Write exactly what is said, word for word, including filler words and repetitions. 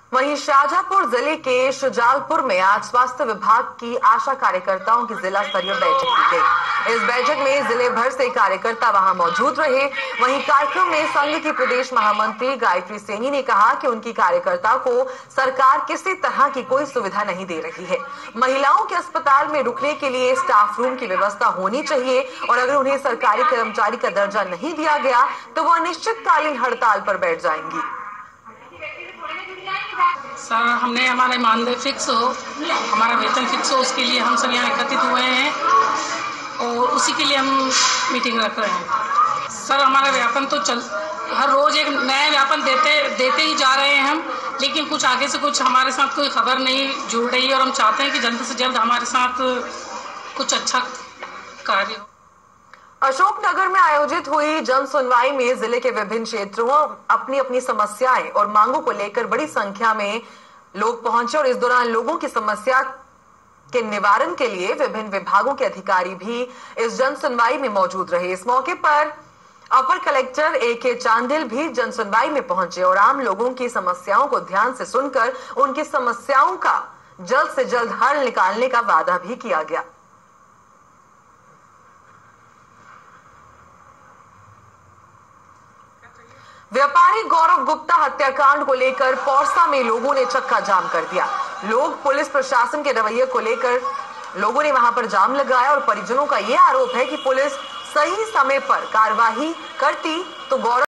वहीं शाहजहांपुर जिले के शुजालपुर में आज स्वास्थ्य विभाग की आशा कार्यकर्ताओं की जिला स्तरीय बैठक की गई। इस बैठक में जिले भर से कार्यकर्ता वहां मौजूद रहे। वहीं कार्यक्रम में संघ की प्रदेश महामंत्री गायत्री सैनी ने कहा कि उनकी कार्यकर्ता को सरकार किसी तरह की कोई सुविधा नहीं दे रही है। महिलाओं के अस्पताल में रुकने के लिए स्टाफ रूम की व्यवस्था होनी चाहिए और अगर उन्हें सरकारी कर्मचारी का दर्जा नहीं दिया गया तो वह अनिश्चितकालीन हड़ताल पर बैठ जाएंगी। सर, हमने हमारा मानदेय फिक्स हो, हमारा वेतन फिक्स हो, उसके लिए हम सब यहाँ एकत्रित हुए हैं और उसी के लिए हम मीटिंग रख रहे हैं। सर, हमारा व्यापन तो चल हर रोज़ एक नया व्यापन देते देते ही जा रहे हैं हम, लेकिन कुछ आगे से कुछ हमारे साथ कोई खबर नहीं जुड़ रही है और हम चाहते हैं कि जल्द से जल्द हमारे साथ कुछ अच्छा कार्य हो। अशोकनगर में आयोजित हुई जन सुनवाई में जिले के विभिन्न क्षेत्रों अपनी अपनी समस्याएं और मांगों को लेकर बड़ी संख्या में लोग पहुंचे और इस दौरान लोगों की समस्या के निवारण के लिए विभिन्न विभागों के अधिकारी भी इस जन सुनवाई में मौजूद रहे। इस मौके पर अपर कलेक्टर ए के चांदिल भी जन सुनवाई में पहुंचे और आम लोगों की समस्याओं को ध्यान से सुनकर उनकी समस्याओं का जल्द से जल्द हल निकालने का वादा भी किया गया। व्यापारी गौरव गुप्ता हत्याकांड को लेकर पौरसा में लोगों ने चक्का जाम कर दिया। लोग पुलिस प्रशासन के रवैये को लेकर लोगों ने वहां पर जाम लगाया और परिजनों का यह आरोप है कि पुलिस सही समय पर कार्रवाई करती तो गौरव